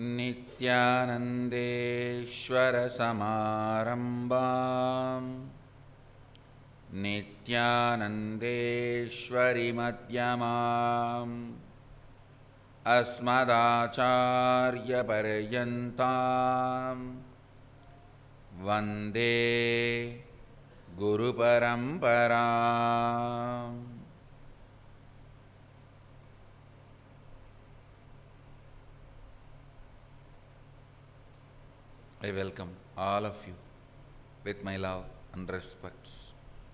नित्यानन्देश्वरसमारम्भाम् नित्यानन्देश्वरिमध्यमाम् अस्मदाचार्यपर्यन्ताम् वन्दे गुरुपरम्पराम्। I welcome all of you with my love and respects.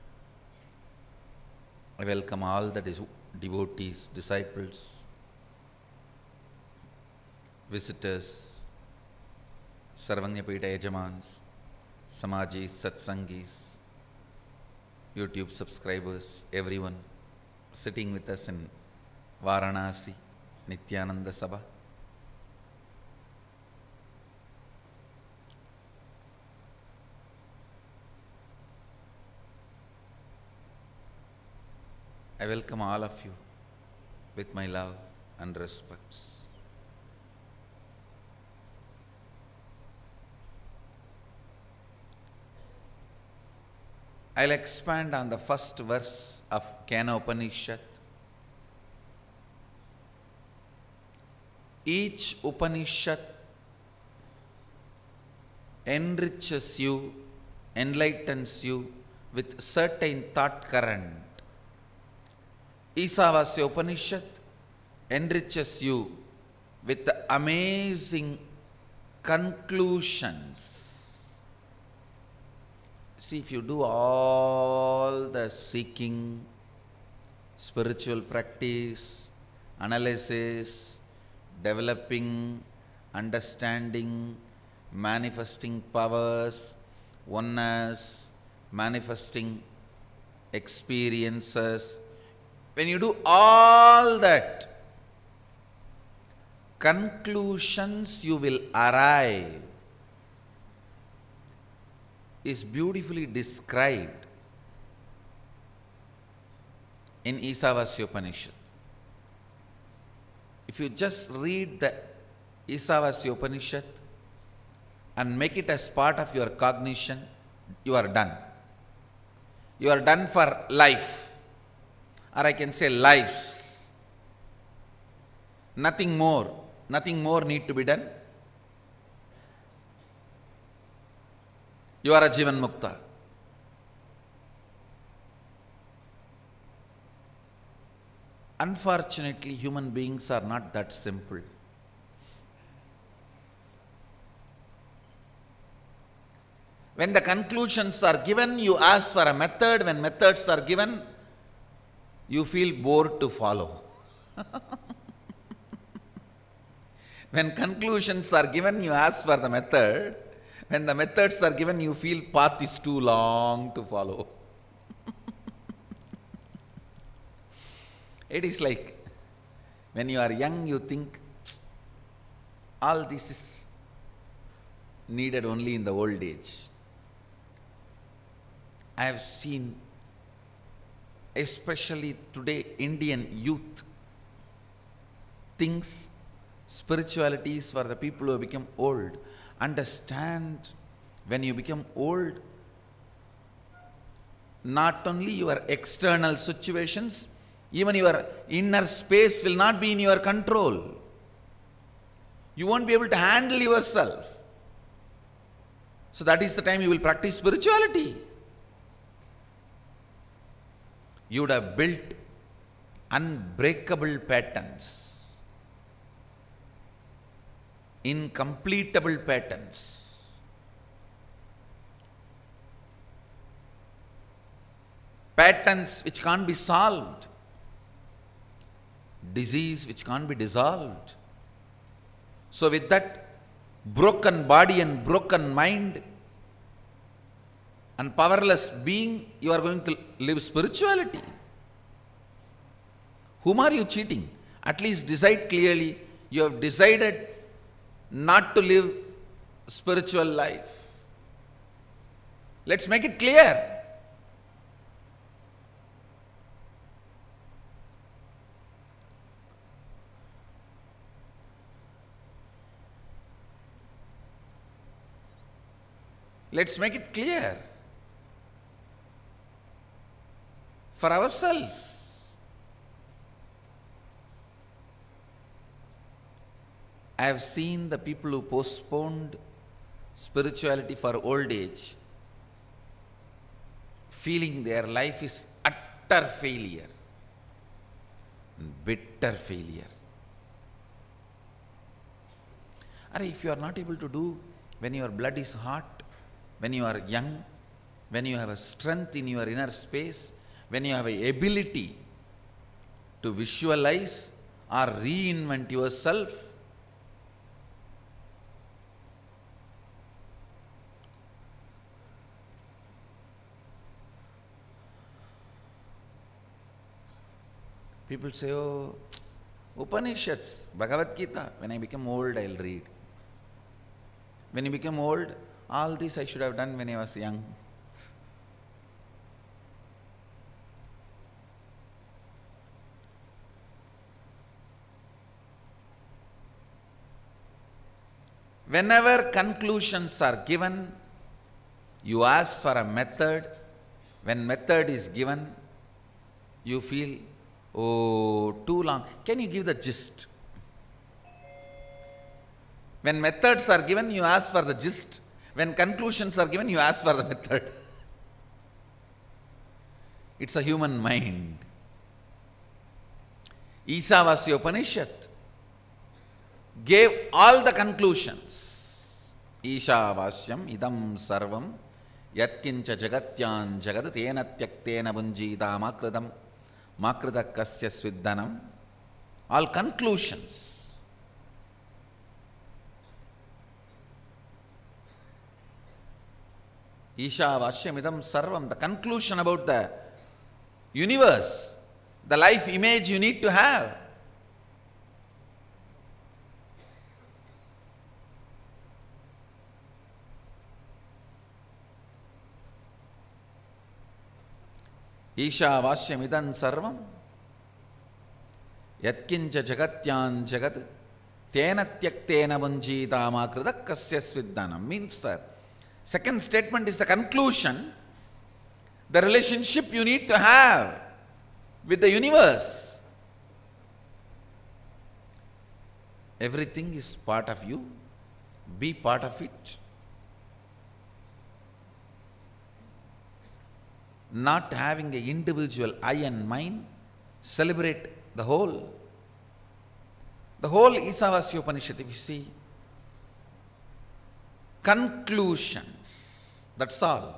I welcome all the devotees, disciples, visitors, Sarvanyapita Yajamans, Samajis, Satsangis, YouTube subscribers, everyone sitting with us in Varanasi, Nityananda Sabha. I welcome all of you with my love and respects. I'll expand on the first verse of Kena Upanishad. Each Upanishad enriches you, enlightens you with certain thought current. Isavasya Upanishad enriches you with amazing conclusions. See, if you do all the seeking, spiritual practice, analysis, developing, understanding, manifesting powers, oneness, manifesting experiences, when you do all that, conclusions you will arrive is beautifully described in Isavasya Upanishad. If you just read the Isavasya Upanishad and make it as part of your cognition, you are done. You are done for life. Or I can say lives. Nothing more need to be done. You are a Jivan Mukta. Unfortunately, human beings are not that simple. When the conclusions are given, you ask for a method. When methods are given, you feel bored to follow. When conclusions are given, you ask for the method. When the methods are given, you feel path is too long to follow. It is like when you are young, you think all this is needed only in the old age. I have seen, especially today, Indian youth thinks spirituality is for the people who have become old. Understand, when you become old, not only your external situations, even your inner space will not be in your control. You won't be able to handle yourself. So that is the time you will practice spirituality. You would have built unbreakable patterns, incompletable patterns. Patterns which can't be solved, disease which can't be dissolved. So with that broken body and broken mind and powerless being, you are going to live spirituality. Whom are you cheating? At least decide clearly. You have decided not to live spiritual life. Let's make it clear. Let's make it clear for ourselves. I have seen the people who postponed spirituality for old age feeling their life is utter failure, bitter failure. Or if you are not able to do when your blood is hot, when you are young, when you have a strength in your inner space, when you have an ability to visualize or reinvent yourself, people say, oh, Upanishads, Bhagavad Gita, when I become old I'll read. When you become old, all this I should have done when I was young. Whenever conclusions are given, you ask for a method. When method is given, you feel, oh, too long. Can you give the gist? When methods are given, you ask for the gist. When conclusions are given, you ask for the method. It's a human mind. Isavasya Upanishad gave all the conclusions. Ishavasyam idam sarvam yatkincha jagatyan jagad tena tyaktena bunjita makridam makridakasya sviddanam. All conclusions. Ishavasyamidam sarvam, the conclusion about the universe, the life image you need to have. Ishavasyamidam sarvam yatkincha jagatyan jagat tena tyaktena bunjita makridakasya sviddanam. Means that second statement is the conclusion, the relationship you need to have with the universe. Everything is part of you, be part of it. Not having an individual I and mine, celebrate the whole. The whole Isavasya Upanishad, if you see, conclusions, that's all.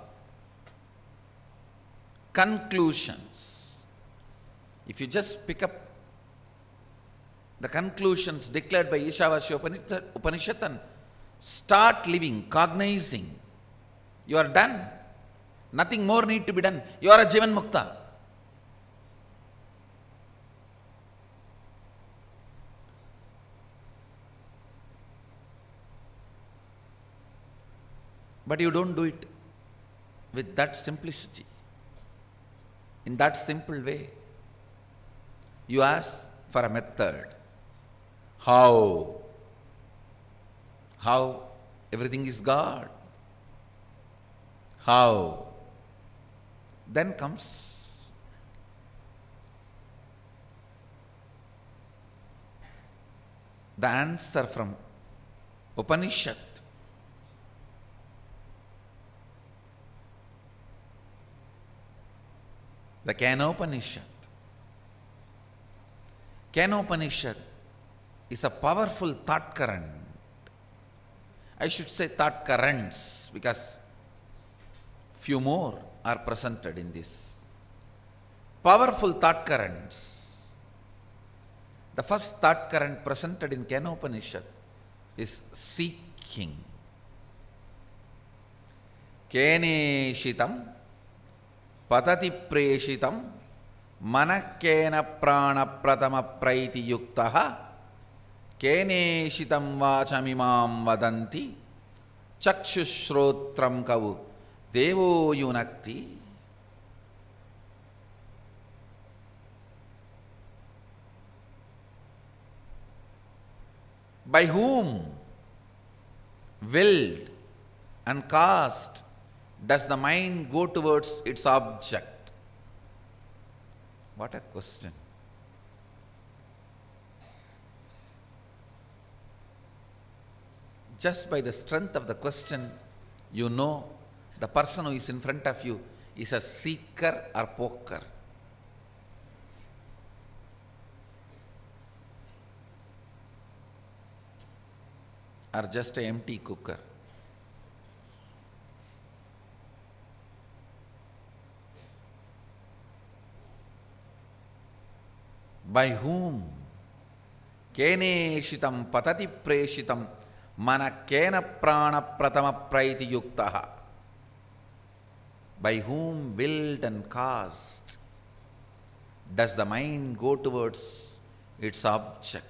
Conclusions. If you just pick up the conclusions declared by Ishavasya Upanishad and start living, cognizing, you are done. Nothing more need to be done. You are a Jivan Mukta. But you don't do it with that simplicity, in that simple way. You ask for a method. How? How? Everything is God. How? Then comes the answer from Upanishad. The Kenopanishad. Kenopanishad is a powerful thought current. I should say thought currents, because few more are presented in this. Powerful thought currents. The first thought current presented in Kenopanishad is seeking. Keneshitam patati preshitam manakena prana pratama praiti yuktaha keneshitam vachamimam vadanti chakshushrotram kavu devo yunakti. By whom willed and caused does the mind go towards its object? What a question. Just by the strength of the question, you know the person who is in front of you is a seeker or poker. Or just an empty cooker. By whom? Keneshitam patati preshitam mana kena prana pratama praiti yuktaha. By whom willed and caused does the mind go towards its object?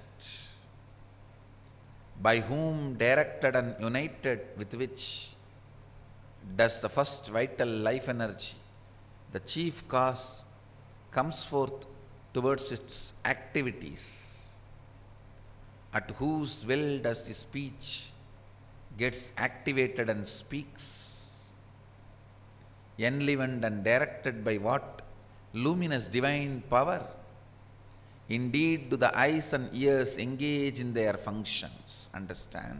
By whom directed and united with which does the first vital life energy, the chief cause, comes forth towards its activities? At whose will does the speech gets activated and speaks? Enlivened and directed by what luminous divine power? Indeed, do the eyes and ears engage in their functions? Understand?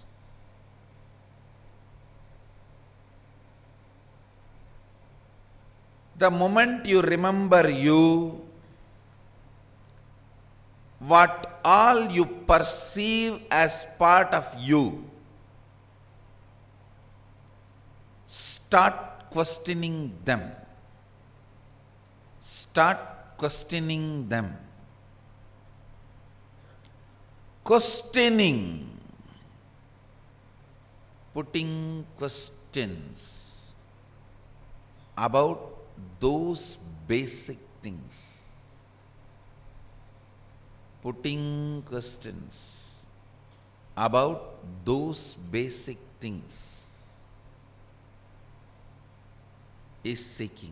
The moment you remember you, what all you perceive as part of you, start questioning them. Start questioning them. Questioning, putting questions about those basic things. Putting questions about those basic things is seeking.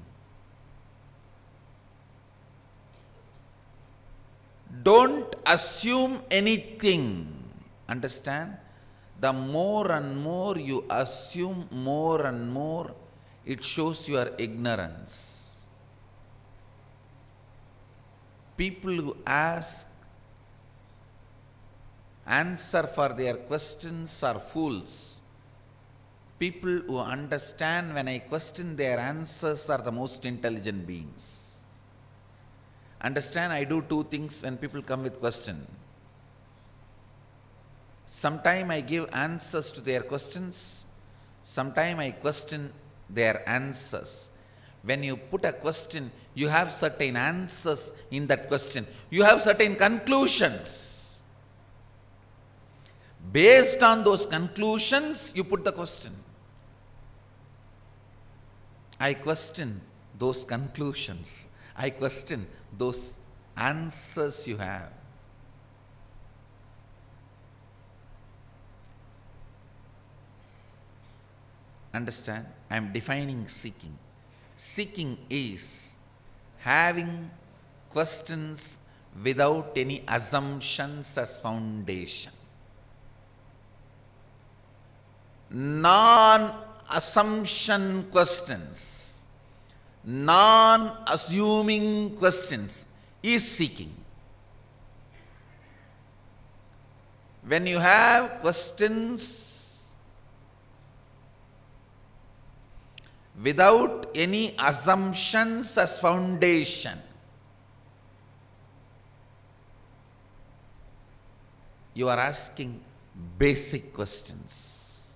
Don't assume anything. Understand? The more and more you assume, more and more it shows your ignorance. People who answer for their questions are fools. People who understand when I question their answers are the most intelligent beings. Understand, I do two things when people come with question. Sometime I give answers to their questions. Sometime I question their answers. When you put a question, you have certain answers in that question. You have certain conclusions. Based on those conclusions, you put the question. I question those conclusions. I question those answers you have. Understand? I am defining seeking. Seeking is having questions without any assumptions as foundation. Non-assumption questions, non-assuming questions is seeking. When you have questions without any assumptions as foundation, you are asking basic questions.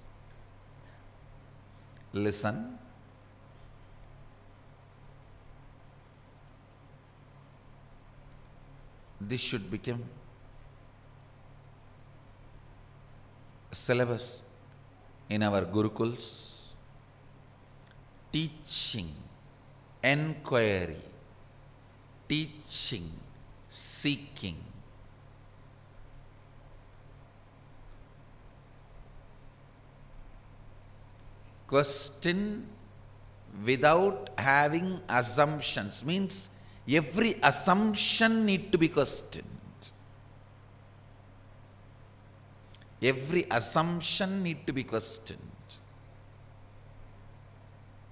Listen. This should become a syllabus in our gurukuls. Teaching, enquiry, teaching, seeking. Question without having assumptions means every assumption need to be questioned. Every assumption need to be questioned.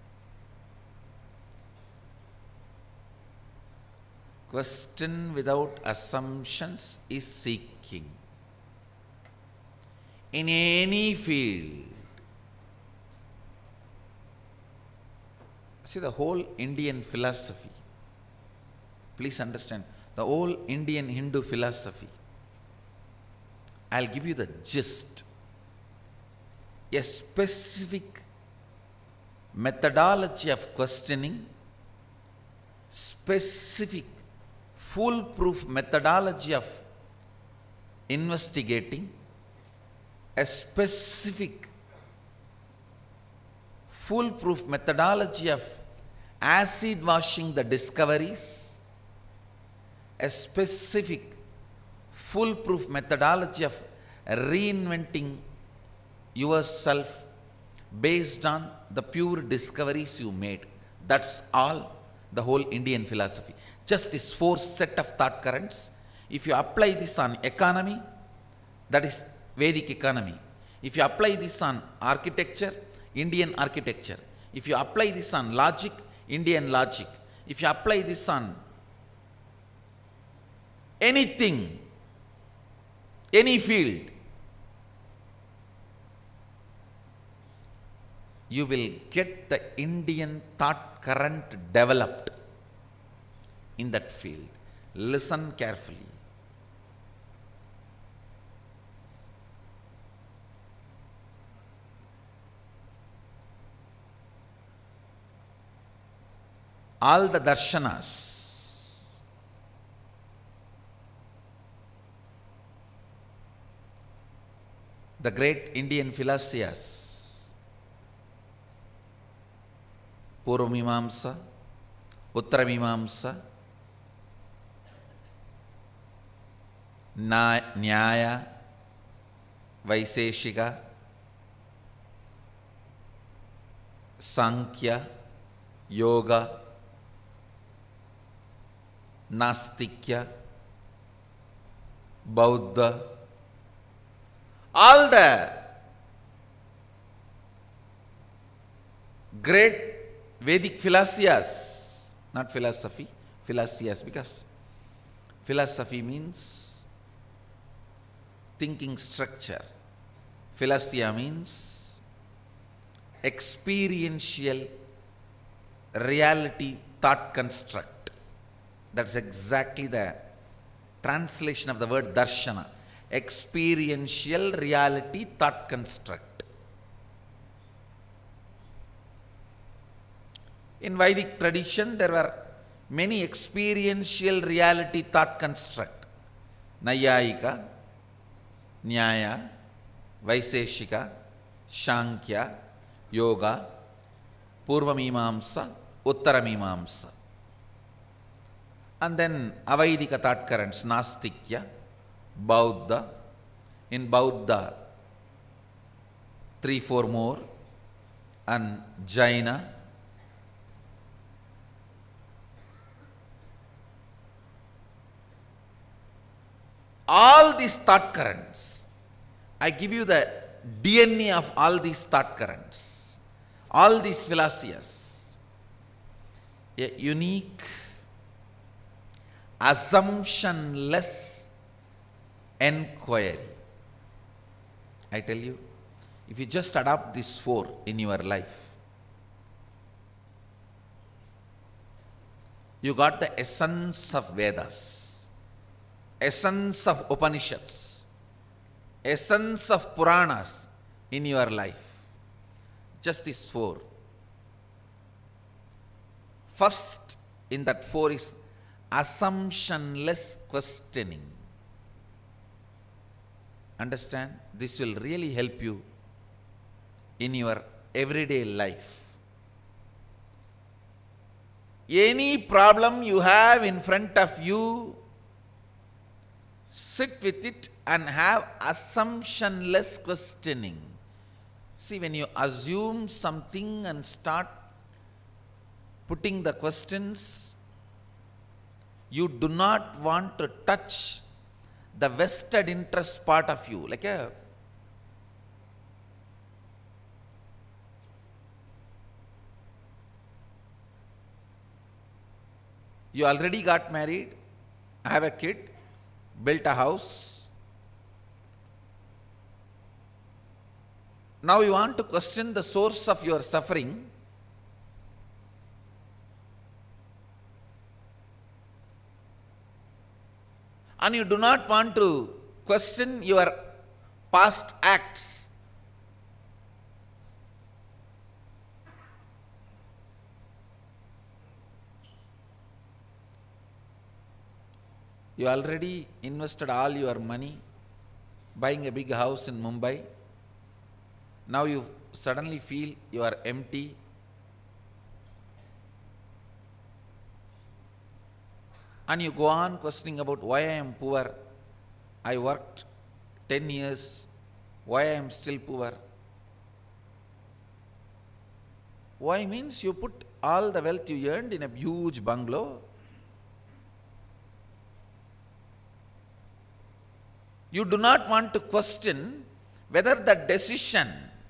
Question without assumptions is seeking. In any field. See, the whole Indian philosophy, please understand, the whole Indian Hindu philosophy, I'll give you the gist. A specific methodology of questioning, specific foolproof methodology of investigating, a specific foolproof methodology of acid washing the discoveries, a specific foolproof methodology of reinventing yourself based on the pure discoveries you made. That's all the whole Indian philosophy. Just this four set of thought currents. If you apply this on economy, that is Vedic economy. If you apply this on architecture, Indian architecture. If you apply this on logic, Indian logic. If you apply this on anything, any field, you will get the Indian thought current developed in that field. Listen carefully. All the darshanas, the great Indian philosophers, Purvamimamsa, Uttaramimamsa, Nyaya, Vaiseshika, Sankhya, Yoga, Nastikya, Bauddha, all the great Vedic philosophers, not philosophy, philosophers, because philosophy means thinking structure. Philosophia means experiential reality thought construct. That's exactly the translation of the word darshana. Experiential reality thought construct. In Vedic tradition, there were many experiential reality thought construct. Nayayika, Nyaya, Vaiseshika, Sankhya, Yoga, Purvamimamsa, Uttaramimamsa. And then Avaidika thought currents, Nastikya, Bauddha. In Bauddha, 3-4 more, and Jaina. All these thought currents, I give you the DNA of all these thought currents, all these philosophies, a unique, assumptionless enquiry. I tell you, if you just adopt these four in your life, you got the essence of Vedas, essence of Upanishads, essence of Puranas in your life. Just these four. First in that four is assumptionless questioning. Understand? This will really help you in your everyday life. Any problem you have in front of you, sit with it and have assumptionless questioning. See, when you assume something and start putting the questions, you do not want to touch the vested interest part of you. Like you already got married, I have a kid, built a house. Now you want to question the source of your suffering. And you do not want to question your past acts. You already invested all your money buying a big house in Mumbai. Now you suddenly feel you are empty. And you go on questioning about why I am poor. I worked 10 years. Why I am still poor? Why means you put all the wealth you earned in a huge bungalow. You do not want to question whether the decision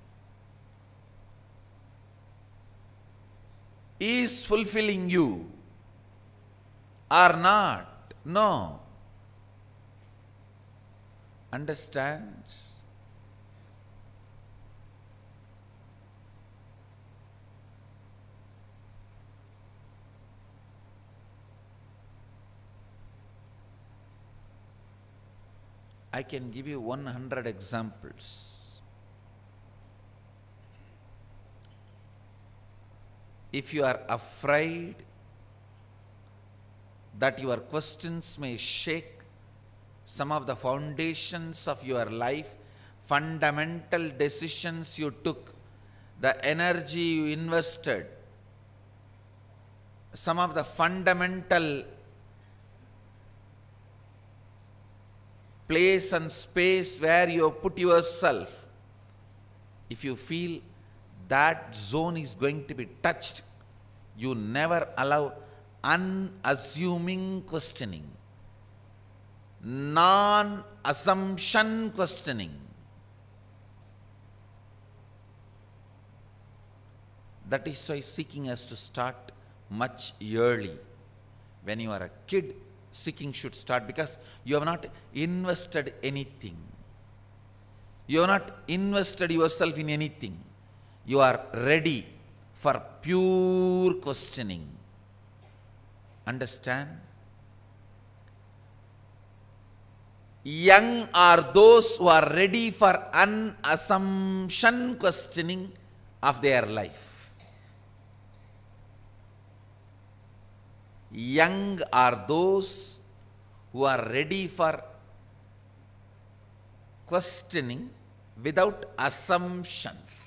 is fulfilling you or not. No. Understand? I can give you 100 examples. If you are afraid that your questions may shake some of the foundations of your life, fundamental decisions you took, the energy you invested, some of the fundamental place and space where you have put yourself, if you feel that zone is going to be touched, you never allow unassuming questioning, non-assumption questioning. That is why seeking has to start much early. When you are a kid, seeking should start because you have not invested anything. You have not invested yourself in anything. You are ready for pure questioning. Understand? Young are those who are ready for unassumption questioning of their life. Young are those who are ready for questioning without assumptions.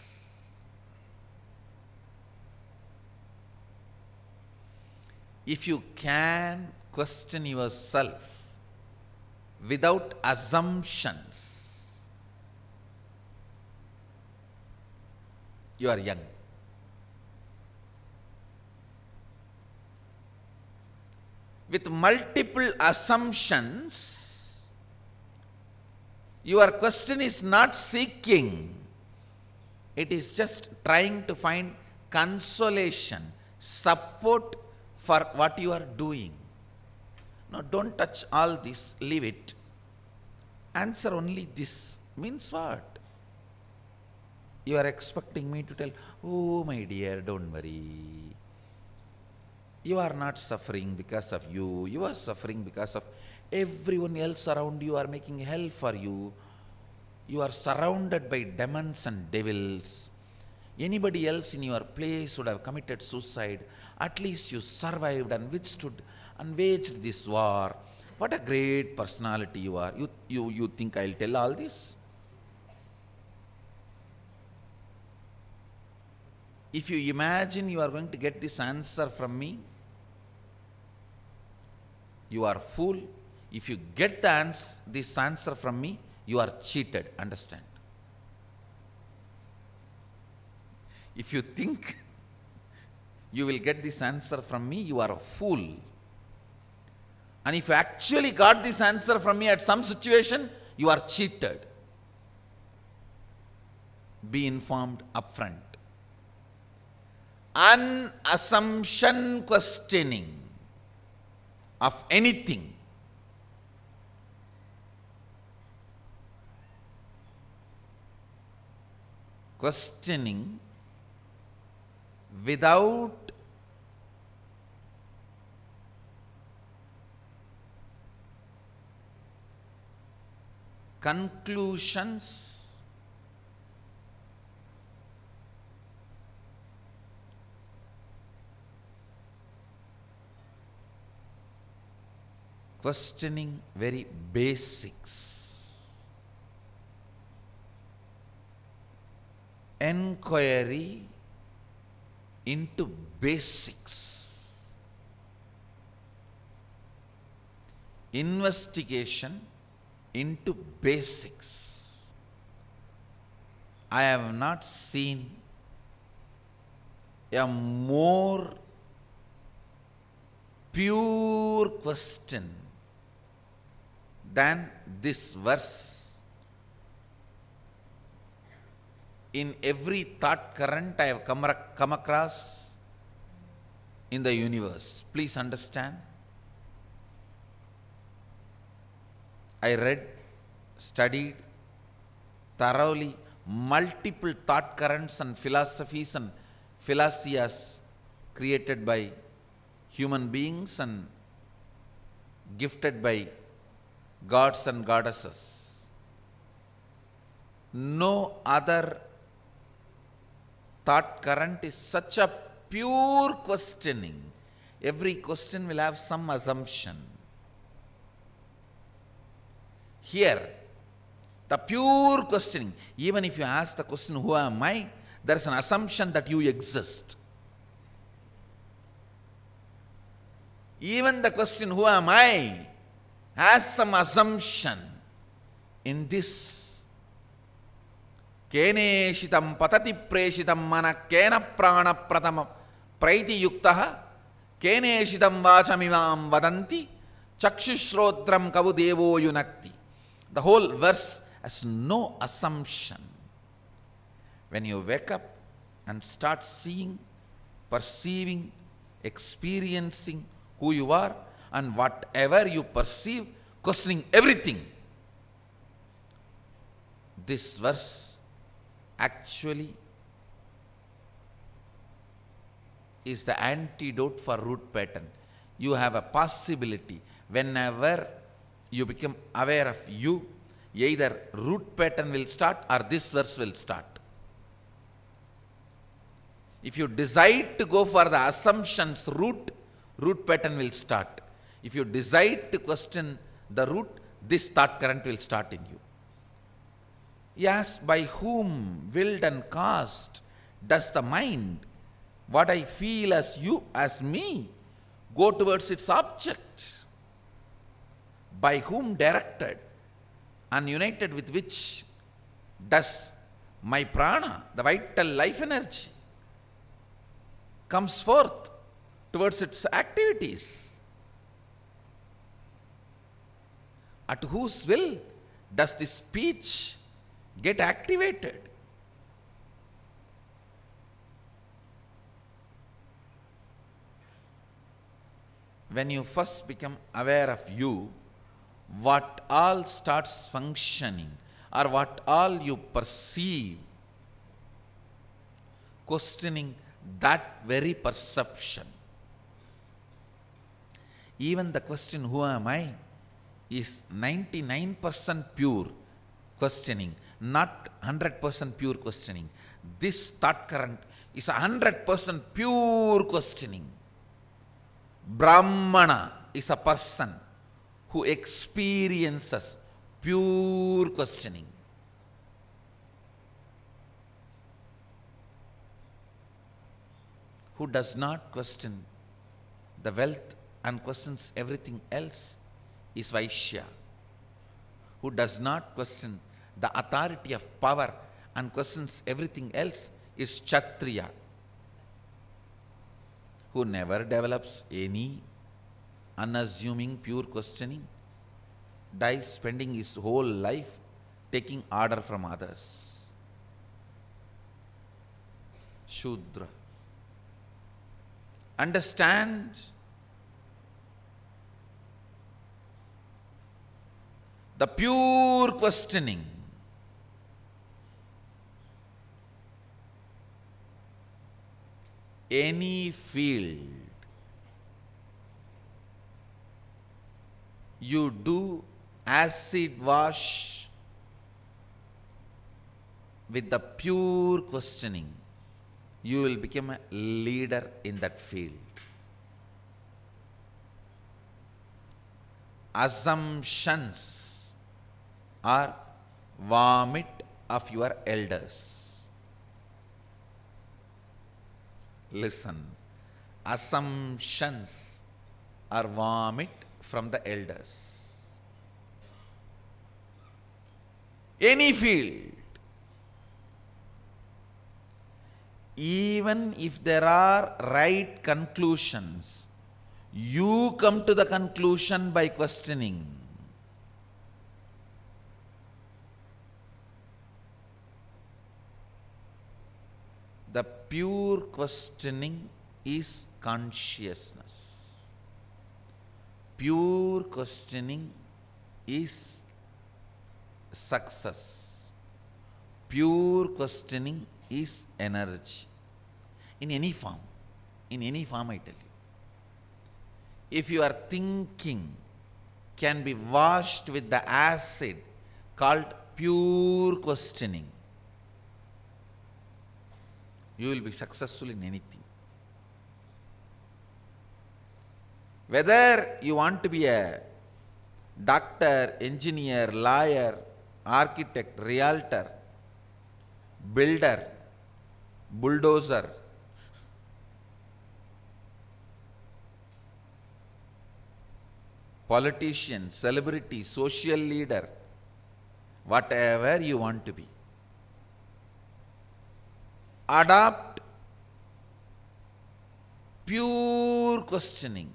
If you can question yourself without assumptions, you are young. With multiple assumptions, your question is not seeking. It is just trying to find consolation, support for what you are doing. No, don't touch all this, leave it. Answer only this. Means what? You are expecting me to tell, oh my dear, don't worry. You are not suffering because of you. You are suffering because of everyone else around you are making hell for you. You are surrounded by demons and devils. Anybody else in your place would have committed suicide. At least you survived and withstood and waged this war. What a great personality you are. You think I'll tell all this? If you imagine you are going to get this answer from me, you are fool. If you get this answer from me, you are cheated. Understand? If you think you will get this answer from me, you are a fool. And if you actually got this answer from me at some situation, you are cheated. Be informed upfront. Unassumption questioning of anything questioning without conclusions, questioning very basics, enquiry into basics, investigation into basics. I have not seen a more pure question than this verse. In every thought current I have come across in the universe. Please understand. I read, studied thoroughly multiple thought currents and philosophies and philosophers created by human beings and gifted by gods and goddesses. No other thought current is such a pure questioning. Every question will have some assumption. Here, the pure questioning, even if you ask the question, who am I? There is an assumption that you exist. Even the question, who am I, has some assumption. In this, keneshitam patati preshitam mana kena prana pratama praiti yuktaha keneshitam vachamimam vadanti chakshushrotram kavu devo yunakti. The whole verse has no assumption. When you wake up and start seeing, perceiving, experiencing who you are and whatever you perceive, questioning everything, this verse actually is the antidote for root pattern. You have a possibility whenever you become aware of you, either root pattern will start or this verse will start. If you decide to go for the assumptions root pattern will start. If you decide to question the root, this thought current will start in you. Yes, by whom willed and caused does the mind, what I feel as you, as me, go towards its object? By whom directed and united with which does my prana, the vital life energy, comes forth towards its activities? At whose will does this speech get activated? When you first become aware of you, what all starts functioning or what all you perceive, questioning that very perception. Even the question, who am I, is 99% pure questioning, not 100% pure questioning. This thought current is 100% pure questioning. Brahmana is a person who experiences pure questioning. Who does not question the wealth and questions everything else is Vaishya. Who does not question the authority of power and questions everything else is Kshatriya. Who never develops any unassuming pure questioning, dies spending his whole life taking order from others. Shudra. Understand the pure questioning. any field, you do acid wash with the pure questioning, you will become a leader in that field. Assumptions are vomit of your elders. Listen, assumptions are vomit from the elders. Any field, even if there are right conclusions, you come to the conclusion by questioning. The pure questioning is consciousness. Pure questioning is success. Pure questioning is energy. In any form I tell you. If your thinking can be washed with the acid called pure questioning, you will be successful in anything. Whether you want to be a doctor, engineer, lawyer, architect, realtor, builder, bulldozer, politician, celebrity, social leader, whatever you want to be, adopt pure questioning.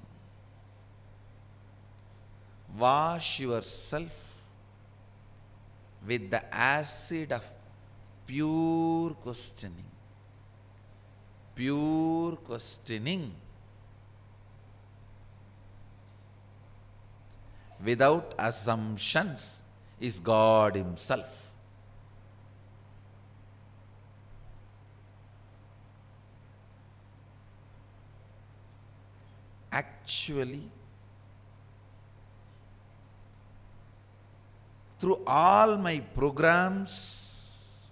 Wash yourself with the acid of pure questioning. Pure questioning without assumptions is God Himself. Actually, through all my programs,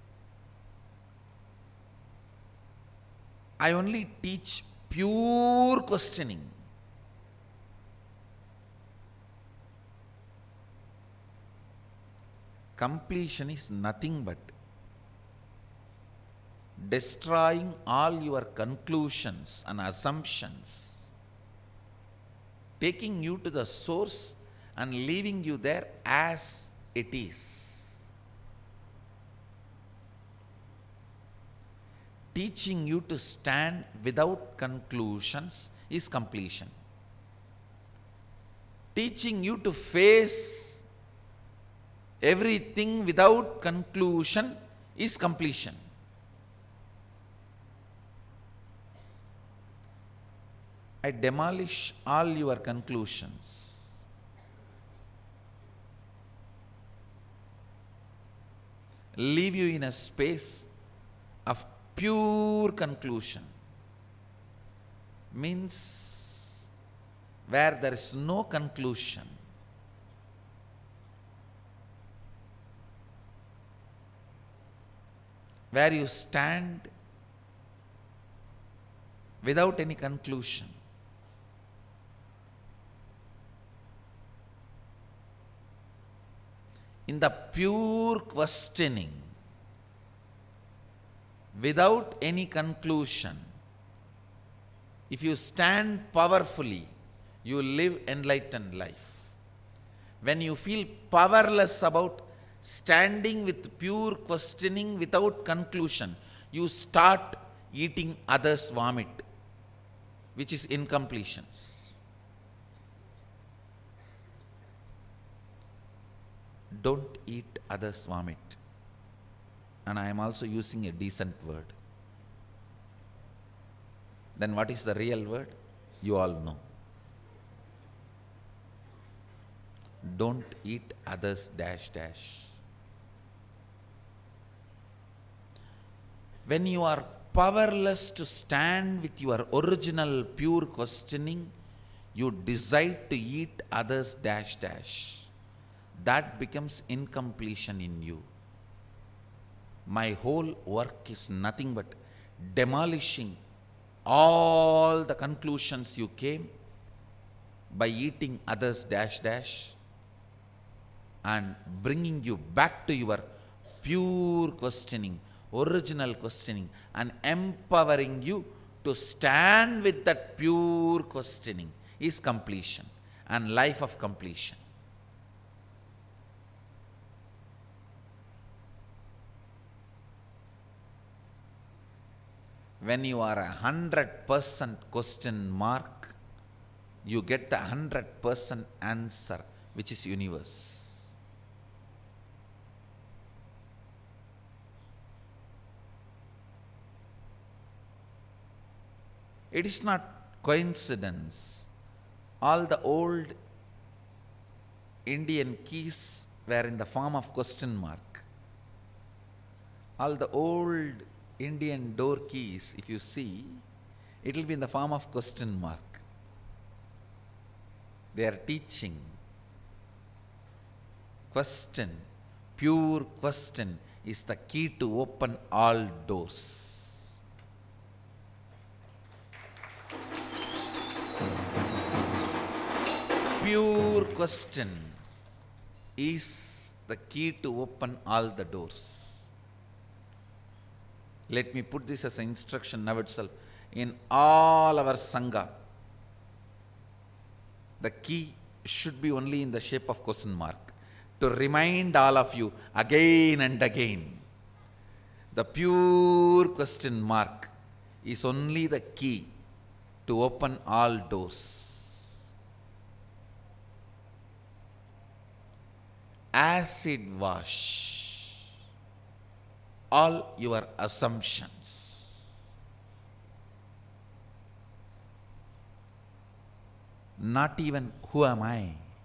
I only teach pure questioning. Completion is nothing but destroying all your conclusions and assumptions, taking you to the source and leaving you there as it is. Teaching you to stand without conclusions is completion. Teaching you to face everything without conclusion is completion. I demolish all your conclusions. Leave you in a space of pure conclusion. Means where there is no conclusion. Where you stand without any conclusion. In the pure questioning, without any conclusion, if you stand powerfully, you live enlightened life. When you feel powerless about standing with pure questioning without conclusion, you start eating others' vomit, which is incompletions. Don't eat others' vomit. And I am also using a decent word. Then what is the real word? You all know. Don't eat others' dash dash. When you are powerless to stand with your original pure questioning, you decide to eat others dash dash. That becomes incompletion in you. My whole work is nothing but demolishing all the conclusions you came by eating others dash dash and bringing you back to your pure questioning, original questioning, and empowering you to stand with that pure questioning is completion and life of completion. When you are 100% question mark, you get the 100% answer, which is universe. It is not coincidence. All the old Indian keys were in the form of question mark. All the old Indian door keys, if you see, it will be in the form of question mark. They are teaching. Question, pure question, is the key to open all doors. Pure question is the key to open all the doors. Let me put this as an instruction now itself. In all our Sangha, the key should be only in the shape of question mark, to remind all of you again and again. The pure question mark is only the key to open all doors. Acid wash all your assumptions. Not even who am I?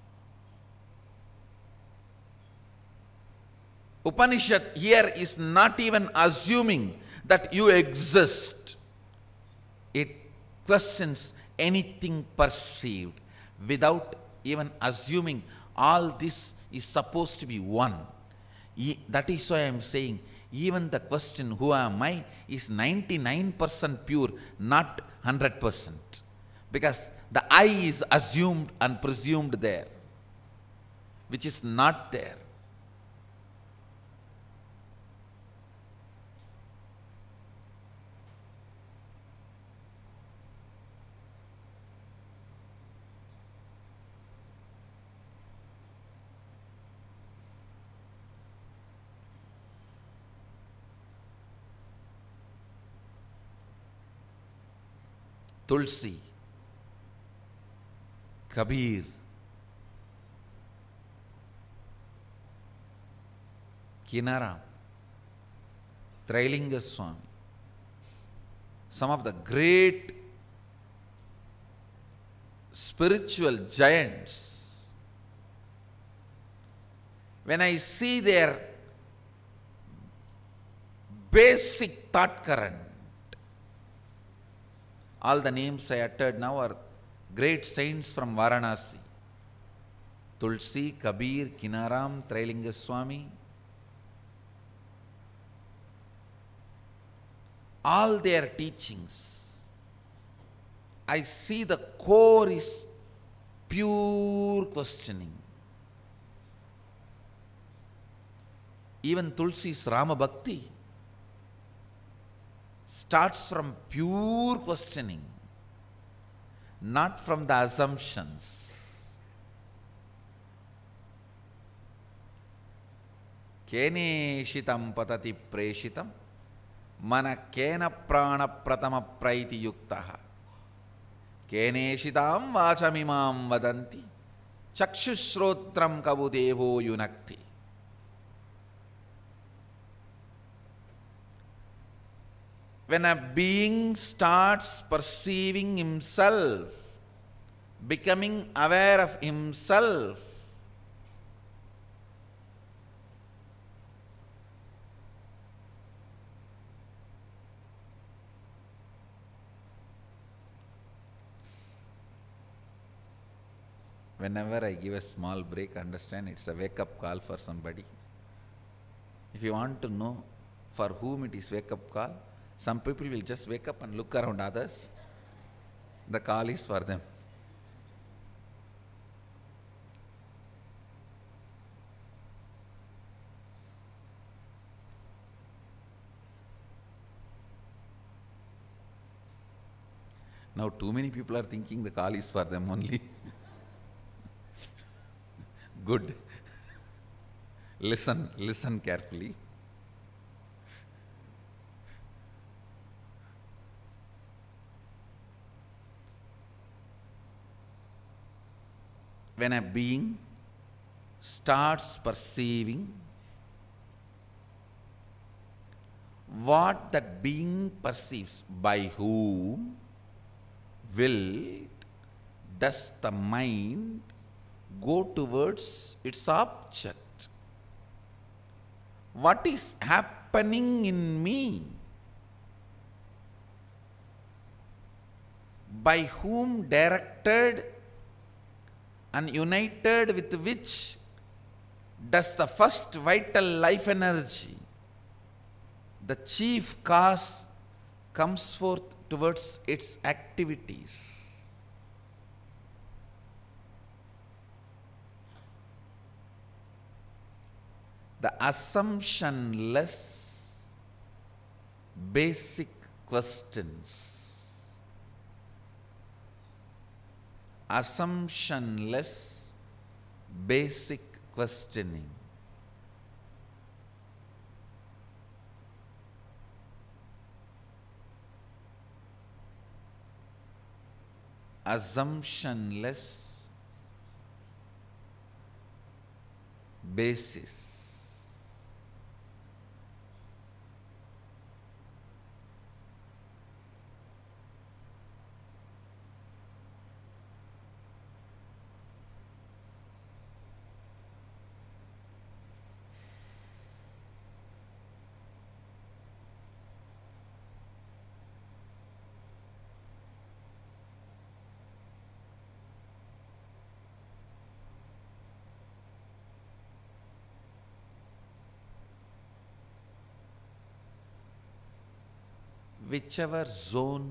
Upanishad here is not even assuming that you exist. It questions anything perceived without even assuming all this is supposed to be one. That is why I am saying, even the question, who am I, is 99% pure, not 100%. Because the I is assumed and presumed there, which is not there. Tulsi, Kabir, Kinaram, Trailinga Swami, some of the great spiritual giants, when I see their basic thought current, all the names I uttered now are great saints from Varanasi. Tulsi, Kabir, Kinaram, Trailinga Swami. All their teachings, I see the core is pure questioning. Even Tulsi's Rama Bhakti starts from pure questioning, not from the assumptions. Keneshitam patati preshitam mana kena prana pratama praiti yuktaha keneshitam vachamimam vadanti chakshushrotram kabudevo yunakti. When a being starts perceiving himself, becoming aware of himself, Whenever I give a small break, understand it's a wake-up call for somebody. If you want to know for whom it is wake-up call, some people will just wake up and look around others. The call is for them. Now too many people are thinking the call is for them only. Good. Listen carefully. When a being starts perceiving, what that being perceives, by whom does the mind go towards its object? What is happening in me? By whom directed and united with which does the first vital life energy, the chief cause, comes forth towards its activities? The assumptionless basic questions. Assumptionless basic questioning. Assumptionless basis. Whichever zone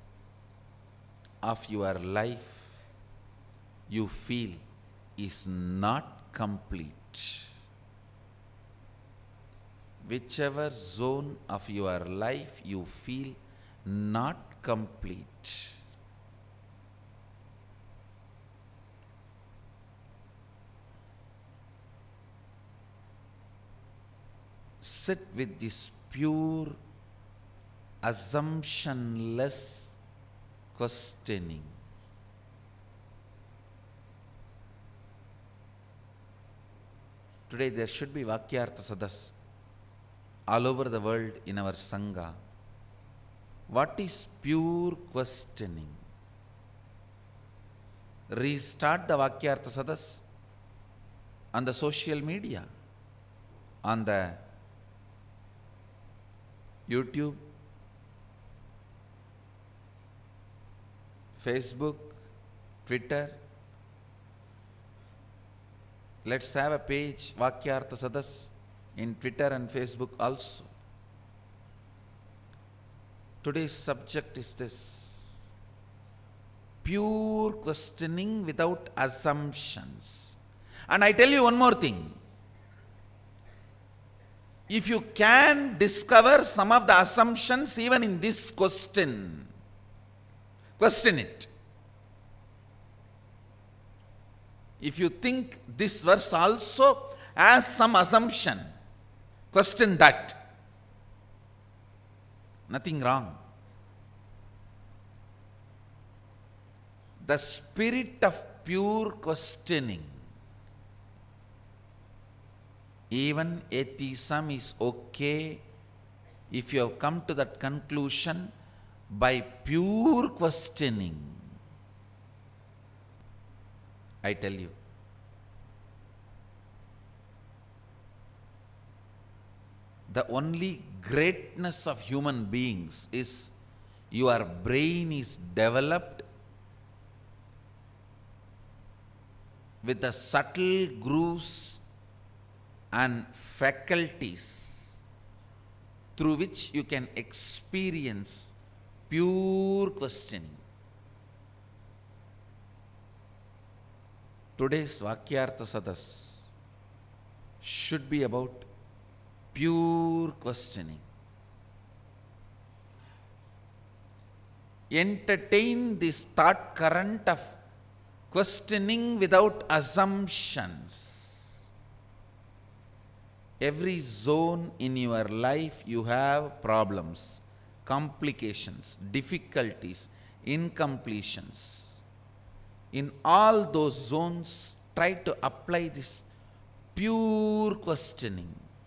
of your life you feel is not complete, whichever zone of your life you feel not complete, sit with this pure assumptionless questioning. Today there should be Vakyartha Sadas all over the world in our Sangha. What is pure questioning? Restart the Vakyartha Sadas on the social media, on the YouTube, Facebook, Twitter. Let's have a page, Vakyartha Sadas, in Twitter and Facebook also. Today's subject is this: pure questioning without assumptions. And I tell you one more thing. If you can discover some of the assumptions even in this question, question it. If you think this verse also has some assumption, question that. Nothing wrong. The spirit of pure questioning, even atheism is okay if you have come to that conclusion by pure questioning. I tell you, the only greatness of human beings is your brain is developed with the subtle grooves and faculties through which you can experience pure questioning. Today's Vakyartha Sadas should be about pure questioning. Entertain this thought current of questioning without assumptions. Every zone in your life you have problems, complications, difficulties, incompletions. In all those zones, try to apply this pure questioning.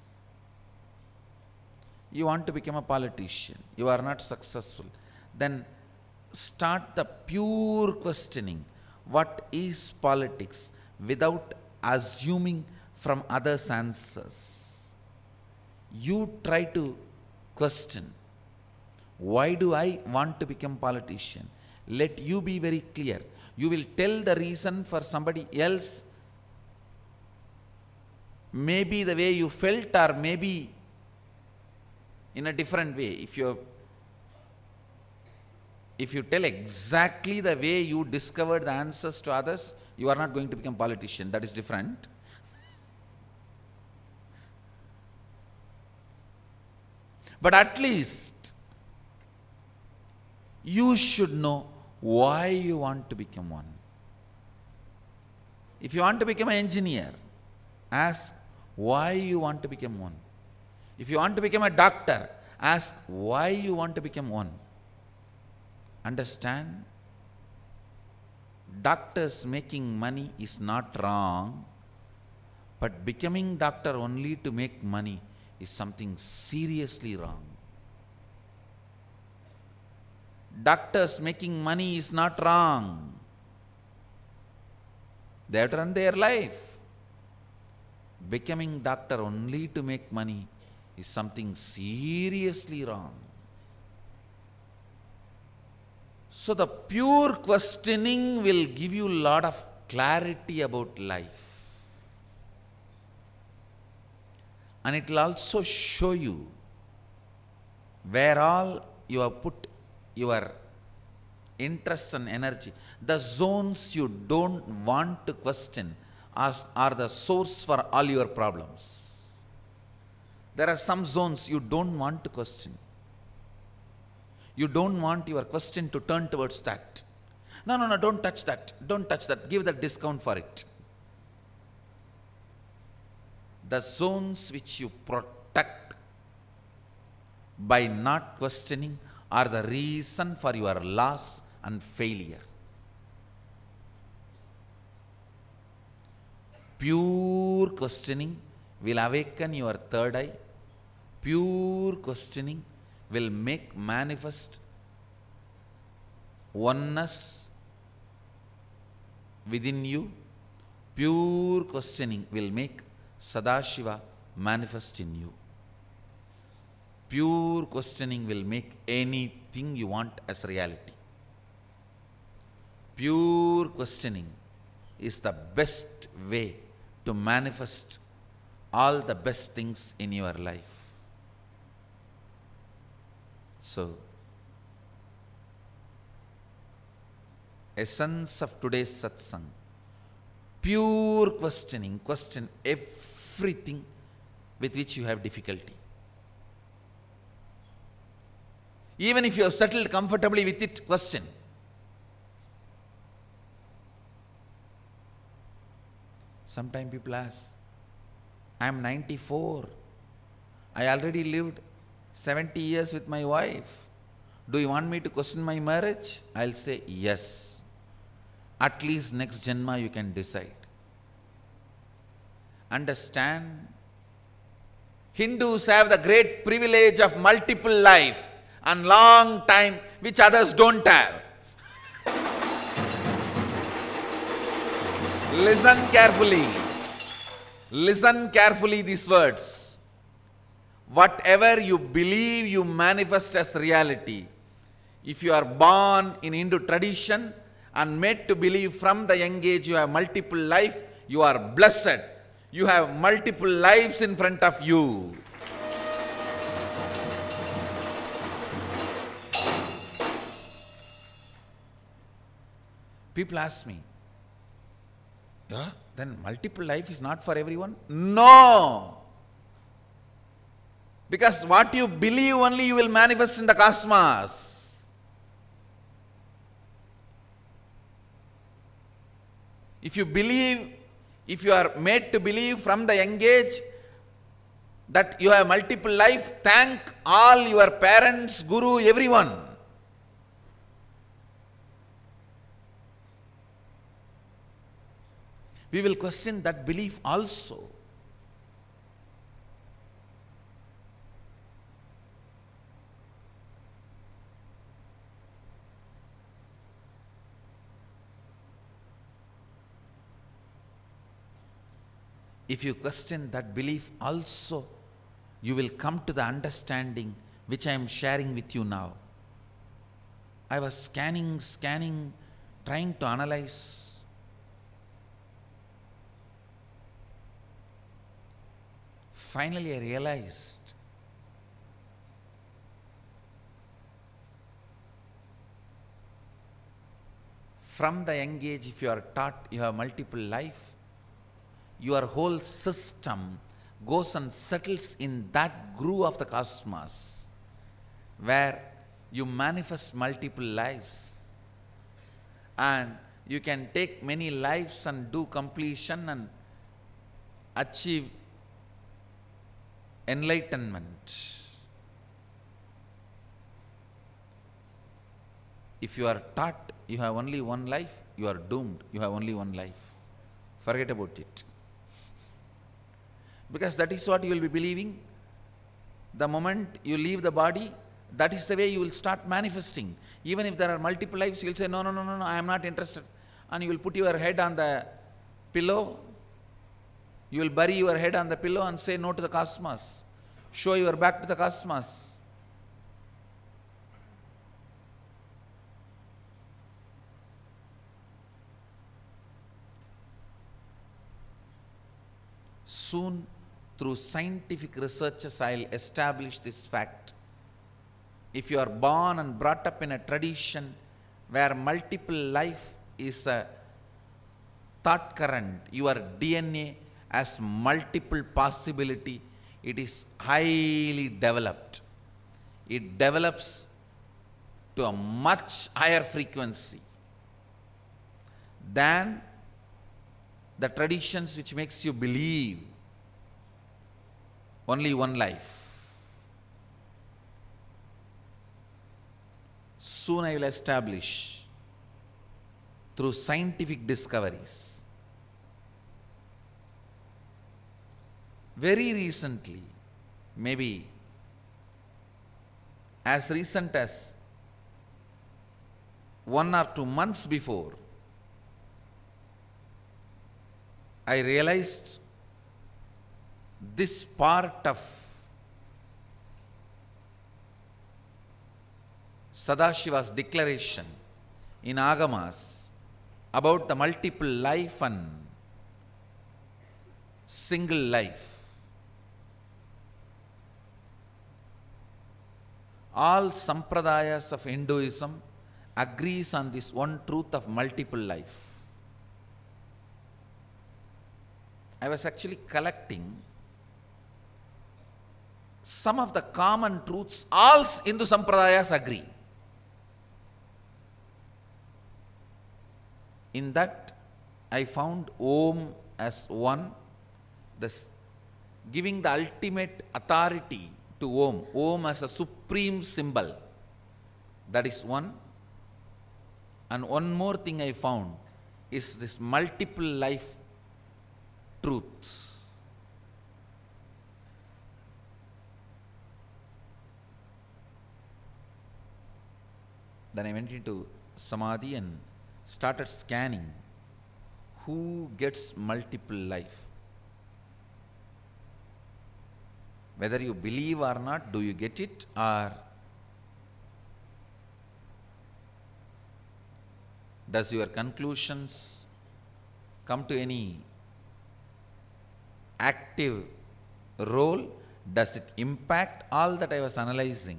You want to become a politician, you are not successful, then start the pure questioning. What is politics? Without assuming from others' answers. You try to question. Why do I want to become politician? Let you be very clear. You will tell the reason for somebody else, maybe the way you felt or maybe in a different way. If you tell exactly the way you discovered the answers to others, you are not going to become politician. That is different. But at least you should know why you want to become one. If you want to become an engineer, ask why you want to become one. If you want to become a doctor, ask why you want to become one. Understand? Doctors making money is not wrong, but becoming doctor only to make money is something seriously wrong. Doctors making money is not wrong. They have to run their life. Becoming doctor only to make money is something seriously wrong. So the pure questioning will give you a lot of clarity about life. And it will also show you where all you have put your interest and energy. The zones you don't want to question are the source for all your problems. There are some zones you don't want to question. You don't want your question to turn towards that. No, don't touch that. Don't touch that. Give that discount for it. The zones which you protect by not questioning are the reason for your loss and failure. Pure questioning will awaken your third eye. Pure questioning will make manifest oneness within you. Pure questioning will make Sadashiva manifest in you. Pure questioning will make anything you want as reality. Pure questioning is the best way to manifest all the best things in your life. So, essence of today's satsang, pure questioning. Question everything with which you have difficulty. Even if you have settled comfortably with it, question. Sometimes people ask, I am 94. I already lived 70 years with my wife. Do you want me to question my marriage? I'll say yes. At least next Janma you can decide. Understand? Hindus have the great privilege of multiple life and long time which others don't have. Listen carefully. Listen carefully these words. Whatever you believe you manifest as reality. If you are born in Hindu tradition and made to believe from the young age you have multiple life, you are blessed. You have multiple lives in front of you. People ask me, yeah, then multiple life is not for everyone? No! Because what you believe only you will manifest in the cosmos. If you believe, if you are made to believe from the young age that you have multiple life, thank all your parents, guru, everyone. We will question that belief also. If you question that belief also, you will come to the understanding which I am sharing with you now. I was scanning, trying to analyze. Finally, I realized from the young age, if you are taught you have multiple life, your whole system goes and settles in that groove of the cosmos where you manifest multiple lives, and you can take many lives and do completion and achieve enlightenment. If you are taught you have only one life, you are doomed. You have only one life. Forget about it. Because that is what you will be believing. The moment you leave the body, that is the way you will start manifesting. Even if there are multiple lives, you will say, no, I am not interested. And you will put your head on the pillow. You will bury your head on the pillow and say no to the cosmos. Show your back to the cosmos. Soon, through scientific researches, I will establish this fact. If you are born and brought up in a tradition where multiple life is a thought current, your DNA has multiple possibility, it is highly developed. It develops to a much higher frequency than the traditions which makes you believe only one life. Soon I will establish through scientific discoveries. Very recently, maybe as recent as 1 or 2 months before, I realized this part of Sadashiva's declaration in Agamas about the multiple life and single life. All sampradayas of Hinduism agrees on this one truth of multiple life. I was actually collecting some of the common truths all Hindu sampradayas agree. In that, I found Om as one, giving the ultimate authority to Om. Om as a supreme symbol. That is one. And one more thing I found is this multiple life truths. Then I went into Samadhi and started scanning who gets multiple life. Whether you believe or not, do you get it? Or Does your conclusions come to any active role? Does it impact all that I was analyzing?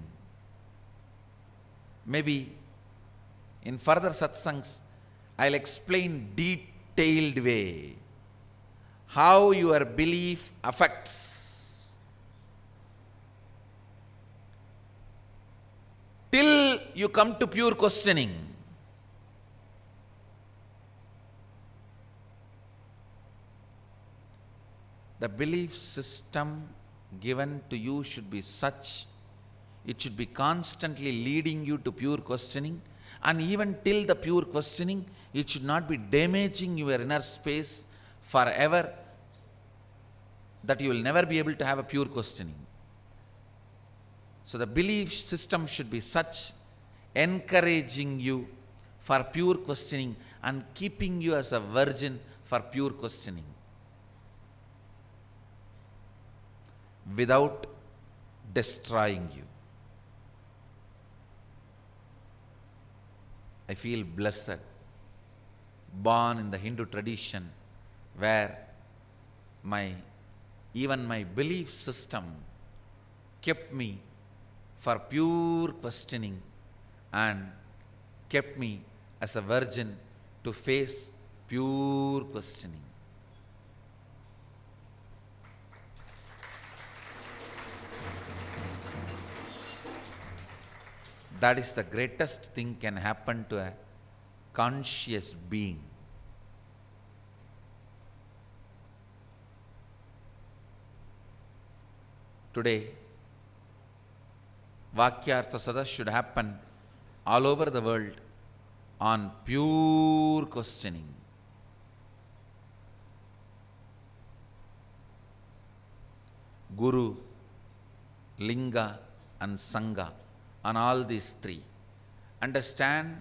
Maybe in further satsangs, I'll explain detailed way how your belief affects, till you come to pure questioning. The belief system given to you should be such, it should be constantly leading you to pure questioning, and even till the pure questioning, it should not be damaging your inner space forever, that you will never be able to have a pure questioning. So the belief system should be such, encouraging you for pure questioning and keeping you as a virgin for pure questioning, without destroying you. I feel blessed, born in the Hindu tradition, where even my belief system kept me for pure questioning and kept me as a virgin to face pure questioning. That is the greatest thing can happen to a conscious being. Today, Vakyartha Sadas should happen all over the world on pure questioning. Guru, Linga and Sangha, on all these three. Understand,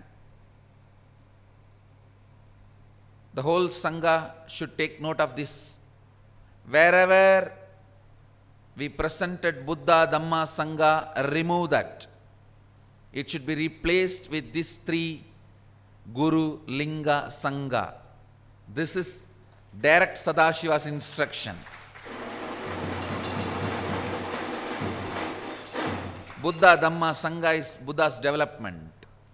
the whole Sangha should take note of this. Wherever we presented Buddha, Dhamma, Sangha, remove that. It should be replaced with these three: Guru, Linga, Sangha. This is direct Sadashiva's instruction. Buddha, Dhamma, Sangha is Buddha's development.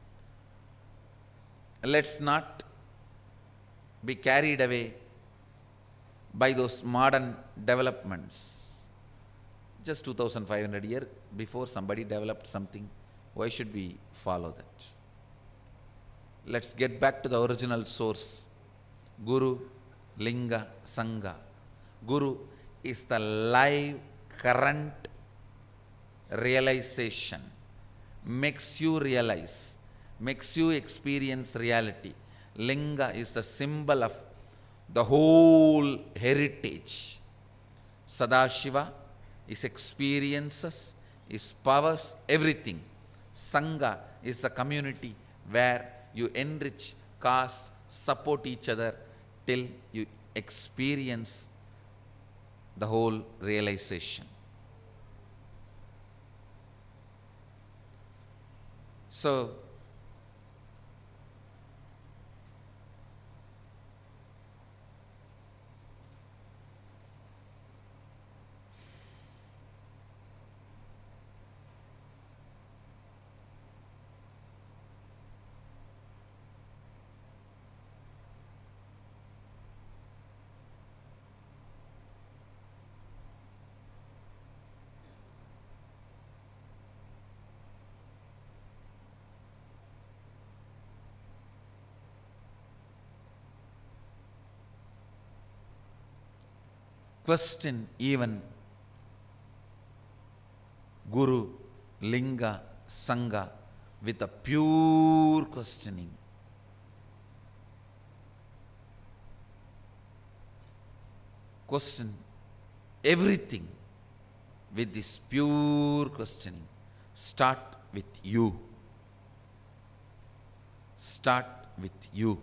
Let's not be carried away by those modern developments. Just 2500 years before somebody developed something, why should we follow that? Let's get back to the original source. Guru, Linga, Sangha. Guru is the live, current realization, makes you realize, makes you experience reality. Linga is the symbol of the whole heritage. Sadashiva is experiences, is powers, everything. Sangha is the community where you enrich, cause, support each other till you experience the whole realization. So, question even Guru, Linga, Sangha with a pure questioning. Question everything with this pure questioning. Start with you. Start with you.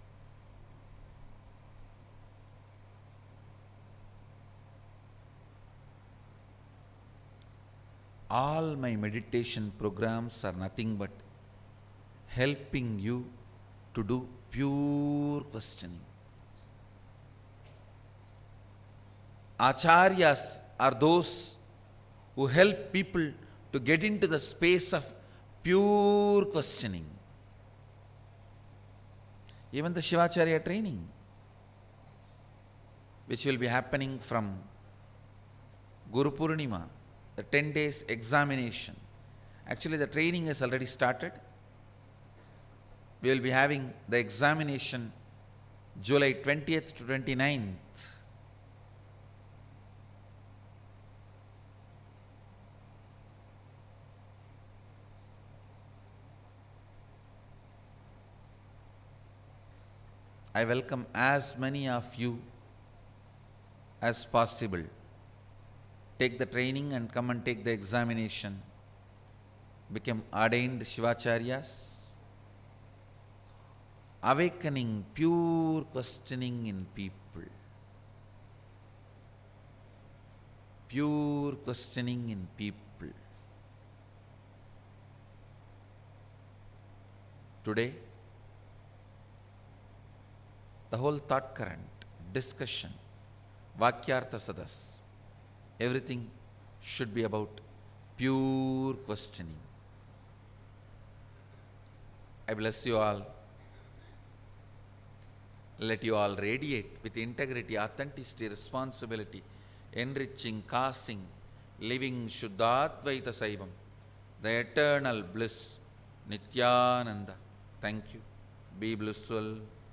All my meditation programs are nothing but helping you to do Pure questioning. Acharyas are those who help people to get into the space of pure questioning. Even the Shivacharya training, which will be happening from Guru Purnima, the 10 days examination. Actually, the training has already started. We will be having the examination July 20th to 29th. I welcome as many of you as possible. Take the training and come and take the examination. Become ordained Shivacharyas. Awakening pure questioning in people. Pure questioning in people. Today, the whole thought current, discussion, Vakyartha Sadas, everything should be about pure questioning. I bless you all. Let you all radiate with integrity, authenticity, responsibility, enriching, causing, living Shuddhadvaita Saivam, the eternal bliss, Nityananda. Thank you. Be blissful.